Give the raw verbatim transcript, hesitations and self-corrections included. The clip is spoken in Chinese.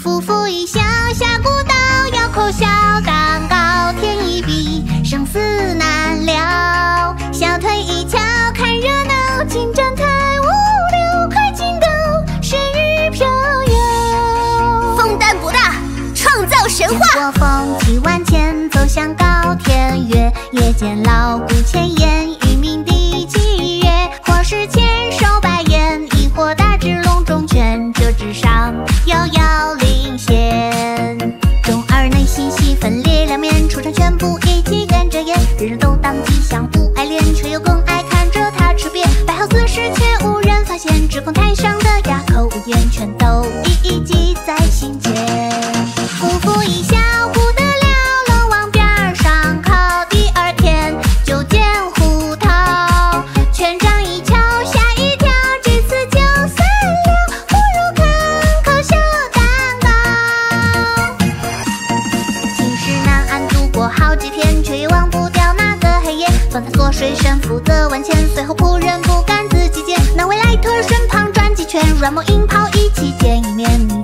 夫妇一笑下古道，咬口小蛋糕，天一笔，生死难料。小腿一翘，看热闹，金针太无聊，快进斗，谁与飘摇。 风丹博大，创造神话。 我风起万千，走向高天月，夜间老古千言，渔民第几月？或是千手百眼，亦或大只笼中犬，这之上遥遥领先。中二内心细分裂两面，出场全部一起跟着演，人人都当吉祥，不爱恋，却又更爱看着他吃瘪。摆好姿势，却无人发现，指控台上的哑口无言，全都一一记在心间。夫妇一笑不得了，龙往边上靠，第二天就见胡桃。全场一瞧吓一跳，这次就散了，不如看口小蛋糕。寝食难安度过好几天，却也忘不掉那个黑夜。算他缩水身负责万千，随后仆人不敢自己见，那位来特身旁转几圈，软磨硬泡一起见一面。